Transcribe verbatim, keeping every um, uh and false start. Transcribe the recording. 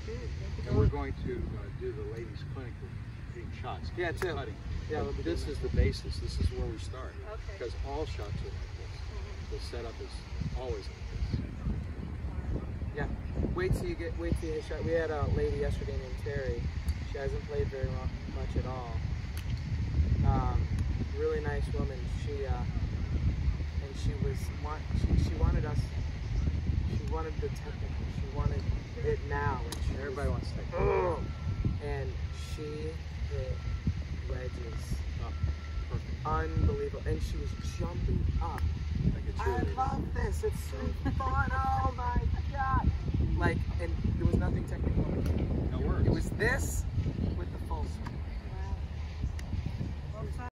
And we're going to uh, do the ladies' clinical hitting shots. Yeah, too. Cutting. Yeah, But this is the basis. This is where we start. Okay. Because all shots are like this. Mm-hmm. The setup is always like this. Yeah. Wait till you get. Wait till you hit shot. We had a lady yesterday named Terry. She hasn't played very mu- much at all. Um, really nice woman. She uh, and she was want. She, she wanted us. She wanted the technical. She wanted it now. And she Everybody was, wants technical. And she hit wedges. Oh, perfect. Unbelievable. And she was jumping up. Like a I cheerleader. love this. It's so fun. Oh my god. Like, and there was nothing technical. No words. It was this